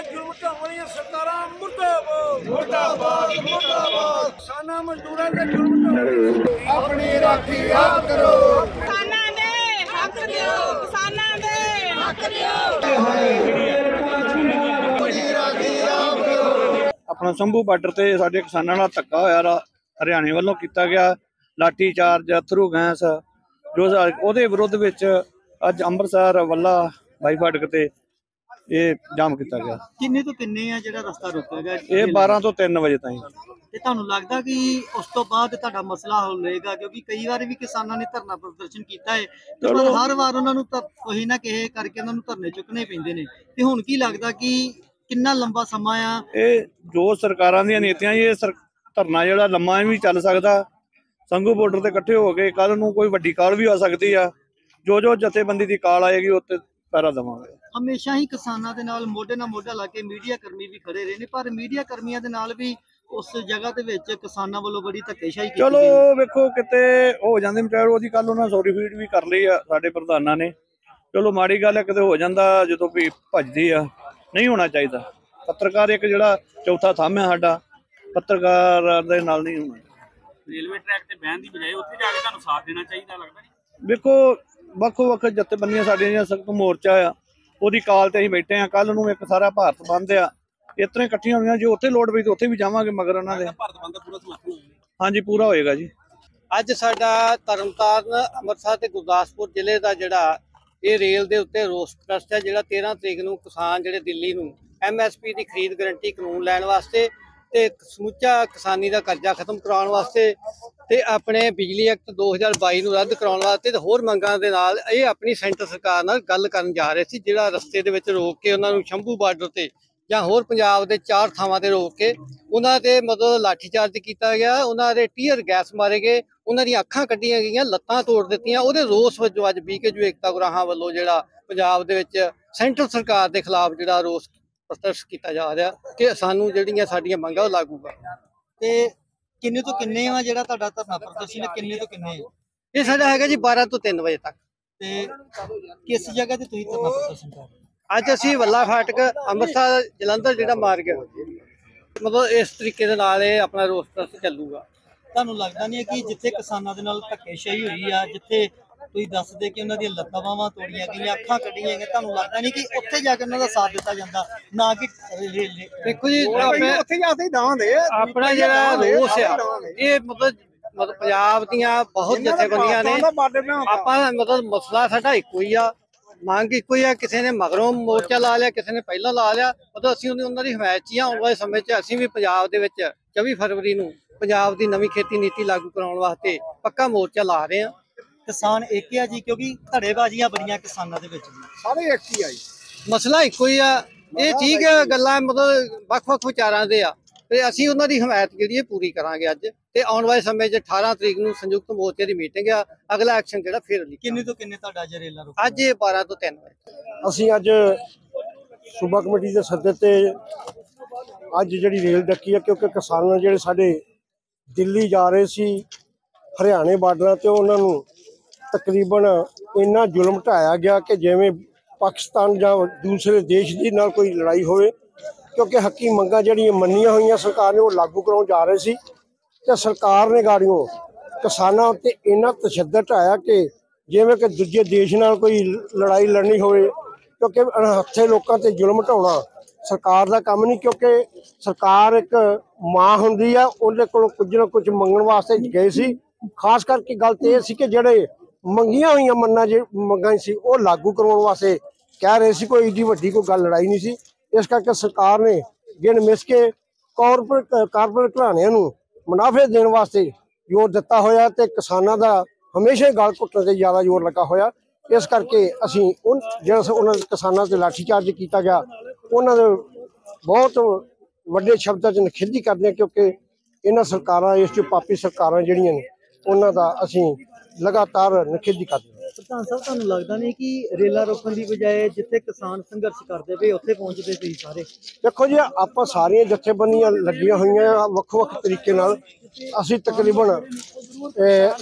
जुल्म ढाउण वालियां सरकारां मुर्दाबाद मुर्दाबाद मुर्दाबाद। किसानां मजदूरां दे जुल्म ढाउण अपनी राखी आप करो। किसानां दे हक दिओ, किसानां दे हक दिओ। अपना संभू बार्डर से साडे किसानां नाल धक्का होया हरियाणे वालों किया गया लाठी चार्ज अथरू गैस जो उहदे विरोध विच अज अंमृतसर वल्ला बाई फाटक ते ये जाम किया गया। किन्ने तो किन्ने आ जिहड़ा रस्ता रोकिया गया? ये 12 तो 3 बजे ताईं। ते तुहानूं लगदा कि उस तो बाद तुहाडा मसला हल होएगा? क्योंकि कई बार भी किसानां ने धरना प्रदर्शन किया है पर हर वार उन्हां नूं कोई ना किसी करके उन्हां नूं धरने चुकने पैंदे ने। ते हुण की लगदा कि किन्ना लंबा समा आ ये जो सरकारां दी नीतियां ये धरना जिहड़ा लम्मा भी चल सकदा। संघू बॉर्डर ते इकट्ठे हो गए कल नूं कोई वड्डी काल भी आ सकदी आ। जो जथेबंदी की काल आएगी उत्ते पैरा देवांगे। हमेशा ही किसानां दे नाल मोढे नाल मोढा ला के मीडिया कर्मी भी खड़े रहे ने पर मीडिया कर्मियों दे नाल भी उस जगह दे विच किसानां वालों बड़ी धक्केशाही कीती। चलो वेखो किते हो जांदे मटैर ओदी कल उन्हां सॉरी फीड भी कर लई आ साडे प्रधानां ने। चलो माड़ी गल है किते हो जांदा जदों भी भजदी आ नहीं होना चाहिए। पत्रकार एक जिहड़ा चौथा थंम है साडा पत्रकार दे नाल नहीं होना। रेलवे ट्रैक ते बहन दी बजाय उत्थे जाके तुहानूं साथ देना चाहिए लगदा नहीं? देखो ਵੱਖ-ਵੱਖ ਜਥੇਬੰਦੀਆਂ ਸਾਡੀਆਂ ਜਿਹੜੀਆਂ ਸਖਤ ਮੋਰਚਾ ਆ ਉਹਦੀ ਕਾਲ ਤੇ ਅਸੀਂ ਬੈਠੇ ਆ। ਕੱਲ ਨੂੰ ਇੱਕ ਸਾਰਾ ਭਾਰਤ ਬੰਦ ਆ ਇਸ ਤਰ੍ਹਾਂ ਇਕੱਠੀਆਂ ਹੋਈਆਂ ਜੇ ਉੱਥੇ ਲੋੜ ਪਈ ਤਾਂ ਉੱਥੇ ਵੀ ਜਾਵਾਂਗੇ ਮਗਰ ਉਹਨਾਂ ਦੇ। ਭਾਰਤ ਬੰਦ ਦਾ ਪੂਰਾ ਸਮਰਥਨ ਹੋਏਗਾ? ਹਾਂਜੀ ਪੂਰਾ ਹੋਏਗਾ ਜੀ। ਅੱਜ ਸਾਡਾ ਤਰਨਤਾਰਨ ਅੰਮ੍ਰਿਤਸਰ ਤੇ ਗੁਰਦਾਸਪੁਰ ਜ਼ਿਲ੍ਹੇ ਦਾ ਜਿਹੜਾ ਇਹ ਰੇਲ ਦੇ ਉੱਤੇ ਰੋਸ ਪ੍ਰਸਤ ਹੈ ਜਿਹੜਾ 13 ਤਰੀਕ ਨੂੰ ਕਿਸਾਨ ਜਿਹੜੇ ਦਿੱਲੀ ਨੂੰ MSP ਦੀ ਖਰੀਦ ਗਰੰਟੀ ਕਾਨੂੰਨ ਲੈਣ ਵਾਸਤੇ ਤੇ ਸਮੁੱਚਾ ਕਿਸਾਨੀ ਦਾ ਕਰਜ਼ਾ ਖਤਮ ਕਰਾਉਣ ਵਾਸਤੇ ਤੇ ਆਪਣੇ ਬਿਜਲੀ ਐਕਟ 2022 ਨੂੰ ਰੱਦ ਕਰਾਉਣ ਵਾਸਤੇ ਤੇ ਹੋਰ ਮੰਗਾਂ ਦੇ ਨਾਲ ਇਹ ਆਪਣੀ ਸੈਂਟਰ ਸਰਕਾਰ ਨਾਲ ਗੱਲ ਕਰਨ ਜਾ ਰਹੇ ਸੀ। ਜਿਹੜਾ ਰਸਤੇ ਦੇ ਵਿੱਚ ਰੋਕ ਕੇ ਉਹਨਾਂ ਨੂੰ ਸ਼ੰਭੂ ਬਾਰਡਰ ਤੇ ਜਾਂ ਹੋਰ ਪੰਜਾਬ ਦੇ 4 ਥਾਵਾਂ ਤੇ ਰੋਕ ਕੇ ਉਹਨਾਂ ਤੇ ਮਤਲਬ ਲਾਠੀ ਚਾਰਜ ਕੀਤਾ ਗਿਆ, ਉਹਨਾਂ ਦੇ ਟੀਅਰ ਗੈਸ ਮਾਰੇ ਗਏ, ਉਹਨਾਂ ਦੀਆਂ ਅੱਖਾਂ ਕੱਢੀਆਂ ਗਈਆਂ, ਲੱਤਾਂ ਤੋੜ ਦਿੱਤੀਆਂ। ਉਹਦੇ ਰੋਸ ਵਜੋਂ ਅੱਜ BKU ਏਕਤਾ ਗੁਰਾਹਾਂ ਵੱਲੋਂ ਜਿਹੜਾ ਪੰਜਾਬ ਦੇ ਵਿੱਚ ਸੈਂਟਰ ਸਰਕਾਰ ਦੇ ਖਿਲਾਫ ਜਿਹੜਾ ਰੋਸ ਪ੍ਰਦਰਸ਼ਨ ਕੀਤਾ ਜਾ ਰਿਹਾ ਕਿ ਸਾਨੂੰ ਜਿਹੜੀਆਂ ਸਾਡੀਆਂ ਮੰਗਾਂ ਉਹ ਲਾਗੂ ਕਰ। ਤੇ ਕਿੰਨੇ ਤੋਂ ਕਿੰਨੇ ਆ ਜਿਹੜਾ ਤੁਹਾਡਾ ਧਰਨਾ ਪ੍ਰਦਰਸ਼ਨ ਹੈ? ਕਿੰਨੇ ਤੋਂ ਕਿੰਨੇ ਇਹ ਸਾਡਾ ਹੈਗਾ ਜੀ 12 ਤੋਂ 3 ਵਜੇ ਤੱਕ। ਤੇ ਕਿਸ ਜਗ੍ਹਾ ਤੇ ਤੁਸੀਂ ਧਰਨਾ ਪ੍ਰਦਰਸ਼ਨ ਕਰ ਰਹੇ ਹੋ? ਅੱਜ ਅਸੀਂ ਵੱਲਾ ਫਾਟਕ ਅੰਮ੍ਰਿਤਸਰ ਜਲੰਧਰ ਜਿਹੜਾ ਮਾਰਗ ਮਤਲਬ ਇਸ ਤਰੀਕੇ ਦੇ ਨਾਲ ਇਹ ਆਪਣਾ ਰੋਸ ਪ੍ਰਦਰਸ਼ਨ ਚੱਲੂਗਾ। ਤੁਹਾਨੂੰ ਲੱਗਦਾ ਨਹੀਂ ਕਿ ਜਿੱਥੇ ਕਿਸਾਨਾਂ ਦੇ ਨਾਲ ਧੱਕੇਸ਼ਾਹੀ ਹੋਈ ਆ, ਜਿੱਥੇ ਤੁਸੀਂ ਦੱਸਦੇ ਕਿ ਉਹਨਾਂ ਦੀਆਂ ਲੱਤਾਂ ਬਾਹਾਂ ਤੋੜੀਆਂ ਗਈਆਂ, ਅੱਖਾਂ ਕੱਢੀਆਂ ਗਈਆਂ, ਤੁਹਾਨੂੰ ਲੱਗਦਾ ਨਹੀਂ ਕਿ ਉੱਥੇ ਜਾ ਕੇ ਉਹਨਾਂ ਦਾ ਸਾਥ ਦਿੱਤਾ ਜਾਂਦਾ ਨਾ ਕਿ ਦੇਖੋ ਜੀ ਉੱਥੇ ਜਾ ਕੇ ਦਾਵਾਂਗੇ ਆਪਣਾ ਜਿਹੜਾ ਰੋਸ ਆ ਇਹ ਮਤਲਬ ਪੰਜਾਬ ਦੀਆਂ ਬਹੁਤ ਜਥੇਬੰਦੀਆਂ ਨੇ ਆਪਾਂ ਮਤਲਬ ਮਸਲਾ ਸਾਡਾ ਇੱਕੋ ਹੀ ਆ, ਮੰਗ ਇੱਕੋ ਹੀ ਆ। ਕਿਸੇ ਨੇ ਮਗਰੋਂ ਮੋਰਚਾ ਲਾ ਲਿਆ, ਕਿਸੇ ਨੇ ਪਹਿਲਾਂ ਲਾ ਲਿਆ, ਮਤਲਬ ਅਸੀਂ ਉਹਨਾਂ ਦੀ ਹਮਾਇਤ 'ਚ ਆਉਣ ਵਾਲੇ ਸਮੇਂ 'ਚ ਅਸੀਂ ਵੀ ਪੰਜਾਬ ਦੇ ਵਿੱਚ 24 ਫਰਵਰੀ ਨੂੰ ਪੰਜਾਬ ਦੀ ਨਵੀਂ ਖੇਤੀ ਨੀਤੀ ਲਾਗੂ ਕਰਾਉਣ ਵਾਸਤੇ ਪੱਕਾ ਮੋਰਚਾ ਲਾ ਰਹੇ ਆ। ਕਿਸਾਨ ਇੱਕ ਆ ਜੀ ਕਿਉਂਕਿ ਧੜੇਬਾਜ਼ੀਆਂ ਬੜੀਆਂ ਕਿਸਾਨਾਂ ਦੇ ਵਿੱਚ ਸਾਰੇ ਇੱਕ ਹੀ ਆ ਜੀ, ਮਸਲਾ ਇੱਕੋ ਹੀ ਆ। ਇਹ ਠੀਕ ਹੈ ਗੱਲਾਂ ਮਤਲਬ ਵੱਖ-ਵੱਖ ਵਿਚਾਰਾਂ ਦੇ ਆ ਤੇ ਅਸੀਂ ਉਹਨਾਂ ਦੀ ਹਮਾਇਤ ਜਿਹੜੀ ਹੈ ਪੂਰੀ ਕਰਾਂਗੇ ਅੱਜ ਤੇ ਆਉਣ ਵਾਲੇ ਸਮੇਂ 'ਚ 18 ਤਰੀਕ ਨੂੰ ਸੰਯੁਕਤ ਮੋਰਚੇ ਦੀ ਮੀਟਿੰਗ ਆ। ਅਗਲਾ ਐਕਸ਼ਨ ਜਿਹੜਾ ਫਿਰ ਕਿੰਨੇ ਤੋਂ ਕਿੰਨੇ ਤੁਹਾਡਾ ਅੱਜ ਰੇਲਾ ਰੋਕ? ਅੱਜ 12 ਤੋਂ 3 ਵਜੇ। ਅਸੀਂ ਅੱਜ ਸੂਬਾ ਕਮੇਟੀ ਦੇ ਸੱਦੇ ਤੇ ਅੱਜ ਜਿਹੜੀ ਰੇਲ ਡੱਕੀ ਆ ਕਿਉਂਕਿ ਕਿਸਾਨ ਜਿਹੜੇ ਸਾਡੇ ਦਿੱਲੀ ਜਾ ਰਹੇ ਸੀ ਹਰਿਆਣੇ ਬਾਰਡਰਾਂ ਤੇ ਉਹਨਾਂ ਨੂੰ ਤਕਰੀਬਨ ਇੰਨਾ ਜ਼ੁਲਮ ਢਾਇਆ ਗਿਆ ਕਿ ਜਿਵੇਂ ਪਾਕਿਸਤਾਨ ਜਾਂ ਦੂਸਰੇ ਦੇਸ਼ ਦੀ ਨਾਲ ਕੋਈ ਲੜਾਈ ਹੋਵੇ। ਕਿਉਂਕਿ ਹੱਕੀ ਮੰਗਾਂ ਜਿਹੜੀਆਂ ਮੰਨੀਆਂ ਹੋਈਆਂ ਸਰਕਾਰ ਨੇ ਉਹ ਲਾਗੂ ਕਰਾਉਣ ਜਾ ਰਹੇ ਸੀ ਤੇ ਸਰਕਾਰ ਨੇ ਗਾੜੀਆਂ ਕਿਸਾਨਾਂ ਉੱਤੇ ਇੰਨਾ ਤਸ਼ੱਦਦ ਢਾਇਆ ਕਿ ਜਿਵੇਂ ਕਿ ਦੂਜੇ ਦੇਸ਼ ਨਾਲ ਕੋਈ ਲੜਾਈ ਲੜਨੀ ਹੋਵੇ। ਕਿਉਂਕਿ ਹੱਥੇ ਲੋਕਾਂ ਤੇ ਜ਼ੁਲਮ ਢਾਉਣਾ ਸਰਕਾਰ ਦਾ ਕੰਮ ਨਹੀਂ। ਕਿਉਂਕਿ ਸਰਕਾਰ ਇੱਕ ਮਾਂ ਹੁੰਦੀ ਆ, ਉਹਦੇ ਕੋਲੋਂ ਕੁਝ ਨਾ ਕੁਝ ਮੰਗਣ ਵਾਸਤੇ ਗਏ ਸੀ। ਖਾਸ ਕਰਕੇ ਗੱਲ ਤੇ ਇਹ ਸੀ ਕਿ ਜਿਹੜੇ ਮੰਗੀਆਂ ਹੋਈਆਂ ਮੰਗਾਂ ਸੀ ਉਹ ਲਾਗੂ ਕਰਵਾਉਣ ਵਾਸਤੇ ਕਹਿ ਰਹੇ ਸੀ। ਕੋਈ ਏਡੀ ਵੱਡੀ ਕੋਈ ਗੱਲ ਲੜਾਈ ਨਹੀਂ ਸੀ। ਇਸ ਕਰਕੇ ਸਰਕਾਰ ਨੇ ਗਿਣ ਮਿਸ ਕੇ ਕਾਰਪੋਰੇਟ ਘਰਾਣਿਆਂ ਨੂੰ ਮੁਨਾਫੇ ਦੇਣ ਵਾਸਤੇ ਜ਼ੋਰ ਦਿੱਤਾ ਹੋਇਆ ਤੇ ਕਿਸਾਨਾਂ ਦਾ ਹਮੇਸ਼ਾ ਹੀ ਗਲ ਘੁੱਟਣ ਤੇ ਜ਼ਿਆਦਾ ਜ਼ੋਰ ਲੱਗਾ ਹੋਇਆ। ਇਸ ਕਰਕੇ ਅਸੀਂ ਜਿਹੜਾ ਉਹਨਾਂ ਕਿਸਾਨਾਂ ਤੇ ਲਾਠੀਚਾਰਜ ਕੀਤਾ ਗਿਆ ਉਹਨਾਂ ਦੇ ਬਹੁਤ ਵੱਡੇ ਸ਼ਬਦਾਂ 'ਚ ਨਿਖੇਧੀ ਕਰਦੇ ਹਾਂ ਕਿਉਂਕਿ ਇਹਨਾਂ ਸਰਕਾਰਾਂ ਇਸ 'ਚ ਪਾਪੀ ਸਰਕਾਰਾਂ ਜਿਹੜੀਆਂ ਨੇ ਉਹਨਾਂ ਦਾ ਅਸੀਂ ਲਗਾਤਾਰ ਨਿਖੇਧੀ ਕਰਦੇ ਹਾਂ। ਪ੍ਰਧਾਨ ਸਾਹਿਬ ਤੁਹਾਨੂੰ ਲੱਗਦਾ ਨਹੀਂ ਕਿ ਰੇਲਾ ਰੋਕਣ ਦੀ ਬਜਾਏ ਜਿੱਥੇ ਕਿਸਾਨ ਸੰਘਰਸ਼ ਕਰਦੇ ਪਏ ਉੱਥੇ ਪਹੁੰਚਦੇ ਤੁਸੀਂ ਸਾਰੇ? ਦੇਖੋ ਜੀ ਆਪਾਂ ਸਾਰੀਆਂ ਜਥੇਬੰਦੀਆਂ ਲੱਗੀਆਂ ਹੋਈਆਂ ਵੱਖ-ਵੱਖ ਤਰੀਕੇ ਨਾਲ। ਅਸੀਂ ਤਕਰੀਬਨ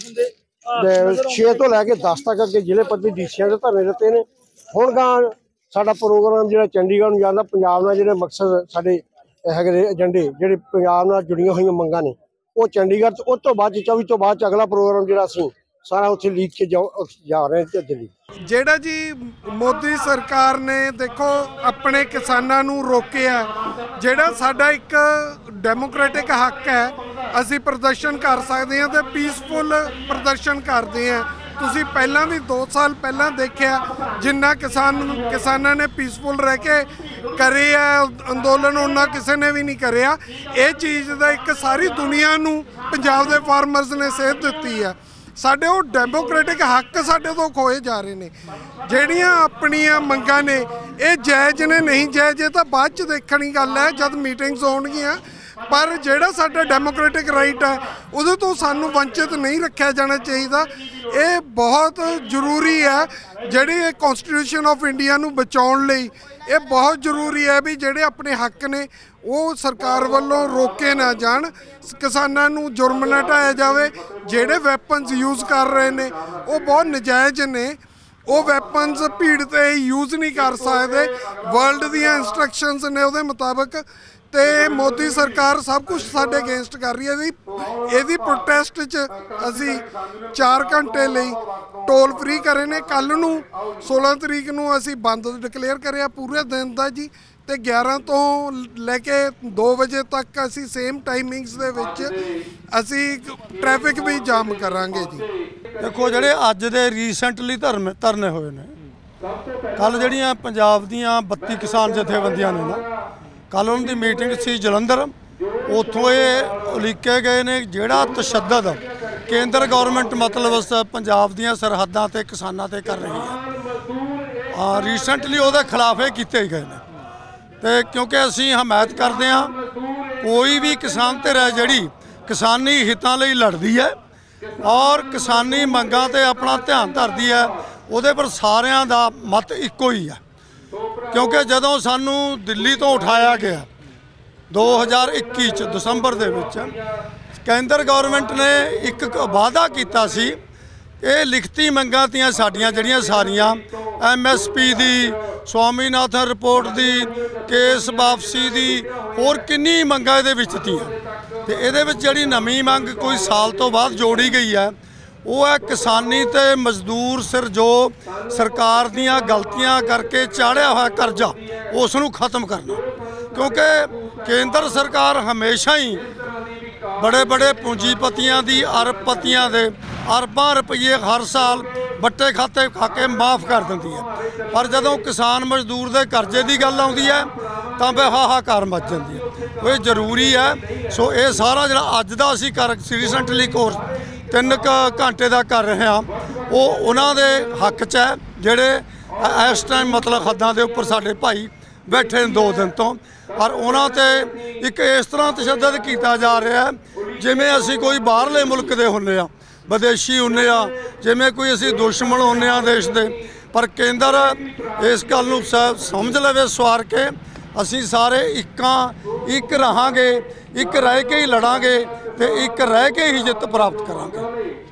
6 ਤੋਂ ਲੈ ਕੇ 10 ਤੱਕ ਅੱਗੇ ਜ਼ਿਲ੍ਹੇ ਪੱਧਰੀ ਡੀਸੀਆਂ ਦੇ ਧਰਨੇ ਦਿੱਤੇ ਨੇ। ਹੁਣ ਗਾਂ ਸਾਡਾ ਪ੍ਰੋਗਰਾਮ ਜਿਹੜਾ ਚੰਡੀਗੜ੍ਹ ਨੂੰ ਜਾਂਦਾ, ਪੰਜਾਬ ਨਾਲ ਜਿਹੜੇ ਮਕਸਦ ਸਾਡੇ ਹੈਗੇ ਨੇ ਏਜੰਡੇ, ਜਿਹੜੇ ਪੰਜਾਬ ਨਾਲ ਜੁੜੀਆਂ ਹੋਈਆਂ ਮੰਗਾਂ ਨੇ, ਉਹ ਚੰਡੀਗੜ੍ਹ ਤੋਂ, ਉਸ ਤੋਂ ਬਾਅਦ 24 ਤੋਂ ਬਾਅਦ ਅਗਲਾ ਪ੍ਰੋਗਰਾਮ ਜਿਹੜਾ ਅਸੀਂ ਸਾਰਾ ਉੱਥੇ ਲੀਕ ਕੇ ਜਾ ਰਹੇ ਹਾਂ ਦਿੱਲੀ। ਜਿਹੜਾ ਜੀ ਮੋਦੀ ਸਰਕਾਰ ਨੇ ਦੇਖੋ ਆਪਣੇ ਕਿਸਾਨਾਂ ਨੂੰ ਰੋਕਿਆ, ਜਿਹੜਾ ਸਾਡਾ ਇੱਕ ਡੈਮੋਕ੍ਰੈਟਿਕ ਹੱਕ ਹੈ, ਅਸੀਂ ਪ੍ਰਦਰਸ਼ਨ ਕਰ ਸਕਦੇ ਹਾਂ ਤੇ ਪੀਸਫੁਲ ਪ੍ਰਦਰਸ਼ਨ ਕਰਦੇ ਹਾਂ। ਤੁਸੀਂ ਪਹਿਲਾਂ ਵੀ 2 ਸਾਲ ਪਹਿਲਾਂ ਦੇਖਿਆ ਜਿੰਨਾ ਕਿਸਾਨਾਂ ਨੇ ਪੀਸਫੁਲ ਰਹਿ ਕੇ ਕਰੇ ਆ ਅੰਦੋਲਨ, ਉਹਨਾਂ ਕਿਸੇ ਨੇ ਵੀ ਨਹੀਂ ਕਰਿਆ। ਇਹ ਚੀਜ਼ ਦਾ ਇੱਕ ਸਾਰੀ ਦੁਨੀਆ ਨੂੰ ਪੰਜਾਬ ਦੇ ਫਾਰਮਰਸ ਨੇ ਸੇਧ ਦਿੱਤੀ ਆ। ਸਾਡੇ ਉਹ ਡੈਮੋਕ੍ਰੈਟਿਕ ਹੱਕ ਸਾਡੇ ਤੋਂ ਖੋਏ ਜਾ ਰਹੇ ਨੇ। ਜਿਹੜੀਆਂ ਆਪਣੀਆਂ ਮੰਗਾਂ ਨੇ ਇਹ ਜਾਇਜ਼ ਨੇ ਨਹੀਂ ਜਾਇਜ਼ ਇਹ ਤਾਂ ਬਾਅਦ 'ਚ ਦੇਖਣੀ ਗੱਲ ਹੈ ਜਦ ਮੀਟਿੰਗਸ ਹੋਣਗੀਆਂ, ਪਰ ਜਿਹੜਾ ਸਾਡਾ ਡੈਮੋਕ੍ਰੈਟਿਕ ਰਾਈਟ ਹੈ ਉਹਦੇ ਤੋਂ ਸਾਨੂੰ ਵੰਚਿਤ ਨਹੀਂ ਰੱਖਿਆ ਜਾਣਾ ਚਾਹੀਦਾ। ਇਹ ਬਹੁਤ ਜ਼ਰੂਰੀ ਹੈ, ਜਿਹੜੀ ਇਹ ਕਨਸਟੀਟਿਊਸ਼ਨ ਆਫ ਇੰਡੀਆ ਨੂੰ ਬਚਾਉਣ ਲਈ ਇਹ ਬਹੁਤ ਜ਼ਰੂਰੀ ਹੈ ਵੀ ਜਿਹੜੇ ਆਪਣੇ ਹੱਕ ਨੇ ਉਹ ਸਰਕਾਰ ਵੱਲੋਂ ਰੋਕੇ ਨਾ ਜਾਣ, ਕਿਸਾਨਾਂ ਨੂੰ ਜੁਰਮ ਨਾ ਢਾਇਆ ਜਾਵੇ। ਜਿਹੜੇ ਵੈਪਨਸ ਯੂਜ਼ ਕਰ ਰਹੇ ਨੇ ਉਹ ਬਹੁਤ ਨਜਾਇਜ਼ ਨੇ, ਉਹ ਵੈਪਨਸ ਭੀੜ ਤੇ ਯੂਜ਼ ਨਹੀਂ ਕਰ ਸਕਦੇ, ਵਰਲਡ ਦੀਆਂ ਇੰਸਟਰਕਸ਼ਨਸ ਨੇ ਉਹਦੇ ਮੁਤਾਬਕ। ਤੇ ਮੋਦੀ ਸਰਕਾਰ ਸਭ ਕੁਝ ਸਾਡੇ ਅਗੇਂਸਟ ਕਰ ਰਹੀ ਹੈ। ਇਹਦੀ ਪ੍ਰੋਟੈਸਟ 'ਚ ਅਸੀਂ 4 ਘੰਟੇ ਲਈ ਟੋਲ ਫ੍ਰੀ ਕਰੇ ਨੇ। ਕੱਲ੍ਹ ਨੂੰ 16 ਤਰੀਕ ਨੂੰ ਅਸੀਂ ਬੰਦ ਡਿਕਲੇਅਰ ਕਰਿਆ ਪੂਰੇ ਦਿਨ ਦਾ ਜੀ, ਤੇ 11 ਤੋਂ ਲੈ ਕੇ 2 ਵਜੇ ਤੱਕ ਅਸੀਂ ਸੇਮ ਟਾਈਮਿੰਗਸ ਦੇ ਵਿੱਚ ਅਸੀਂ ਟ੍ਰੈਫਿਕ ਵੀ ਜਾਮ ਕਰਾਂਗੇ ਜੀ। ਦੇਖੋ ਜਿਹੜੇ ਅੱਜ ਦੇ ਰੀਸੈਂਟਲੀ ਧਰਨੇ ਹੋਏ ਨੇ, ਕੱਲ ਜਿਹੜੀਆਂ ਪੰਜਾਬ ਦੀਆਂ 32 ਕਿਸਾਨ ਜਥੇਬੰਦੀਆਂ ਨੇ ਨਾ, ਕੱਲ ਉਹਨਾਂ ਦੀ ਮੀਟਿੰਗ ਸੀ ਜਲੰਧਰ, ਉੱਥੋਂ ਇਹ ਉਲੀਕੇ ਗਏ ਨੇ ਜਿਹੜਾ ਤਸ਼ੱਦਦ ਕੇਂਦਰ ਗੌਰਮੈਂਟ ਮਤਲਬ ਪੰਜਾਬ ਦੀਆਂ ਸਰਹੱਦਾਂ ਤੇ ਕਿਸਾਨਾਂ ਤੇ ਕਰ ਰਹੀ ਹੈ, ਰੀਸੈਂਟਲੀ ਉਹਦੇ ਖਿਲਾਫ ਇਹ ਕੀਤੇ ਗਏ ਨੇ। ਤੇ ਕਿਉਂਕਿ ਅਸੀਂ ਹਮਾਇਤ ਕਰਦੇ ਹਾਂ ਕੋਈ ਵੀ ਕਿਸਾਨ ਧਿਰ ਹੈ ਜਿਹੜੀ ਕਿਸਾਨੀ ਹਿੱਤਾਂ ਲਈ ਲੜਦੀ ਹੈ ਔਰ ਕਿਸਾਨੀ ਮੰਗਾਂ ਤੇ ਆਪਣਾ ਧਿਆਨ ਧਰਦੀ ਹੈ, ਉਹਦੇ ਪਰ ਸਾਰਿਆਂ ਦਾ ਮਤ ਇੱਕੋ ਹੀ ਹੈ। ਕਿਉਂਕਿ ਜਦੋਂ ਸਾਨੂੰ ਦਿੱਲੀ ਤੋਂ ਉਠਾਇਆ ਗਿਆ 2021 ਚ ਦਸੰਬਰ ਦੇ ਵਿੱਚ, ਕੇਂਦਰ ਗਵਰਨਮੈਂਟ ਨੇ ਇੱਕ ਵਾਅਦਾ ਕੀਤਾ ਸੀ, ਇਹ ਲਿਖਤੀ ਮੰਗਾਂ ਤੀਆਂ ਸਾਡੀਆਂ ਜਿਹੜੀਆਂ ਸਾਰੀਆਂ MSP ਦੀ, ਸਵਾਮੀਨਾਥਨ ਰਿਪੋਰਟ ਦੀ, ਕੇਸ ਵਾਪਸੀ ਦੀ, ਹੋਰ ਕਿੰਨੀ ਮੰਗਾਂ ਇਹਦੇ ਵਿੱਚ ਤੀਆਂ। ਤੇ ਇਹਦੇ ਵਿੱਚ ਜਿਹੜੀ ਨਵੀਂ ਮੰਗ ਕੋਈ ਸਾਲ ਤੋਂ ਬਾਅਦ ਜੋੜੀ ਗਈ ਹੈ ਉਹ ਹੈ ਕਿਸਾਨੀ ਤੇ ਮਜ਼ਦੂਰ ਸਿਰ ਜੋ ਸਰਕਾਰ ਦੀਆਂ ਗਲਤੀਆਂ ਕਰਕੇ ਚਾੜਿਆ ਹੋਇਆ ਕਰਜ਼ਾ ਉਸ ਨੂੰ ਖਤਮ ਕਰਨਾ। ਕਿਉਂਕਿ ਕੇਂਦਰ ਸਰਕਾਰ ਹਮੇਸ਼ਾ ਹੀ बड़े पूंजीपतियों की अरबपतियों के अरबां रुपये हर साल बट्टे खाते खा के माफ़ कर देती है, पर जदों किसान मजदूर के करजे की गल आउंदी है तो फिर हाहाकार मच जाती है। ये जरूरी है। सो ये सारा जो अज का असीं कर रीसेंटली कोर्स 3 घंटे का कर रहे हैं वो उन्होंने हक च है जिहड़े इस टाइम मतलब हद्दां दे उपर साडे भाई बैठे 2 दिन तो, और उन्होंने एक इस तरह तशद्दद किया जा रहा है जिमें असी कोई बाहरले मुल्क के होंगे आ, विदेशी होंगे आ, जिमें कोई असी दुश्मन होंगे आ देश के। पर केंद्र इस गल नूं समझ लवे सवार के असी सारे एक रहांगे, एक रह के ही लड़ांगे ते एक रह के ही जित प्राप्त करांगे।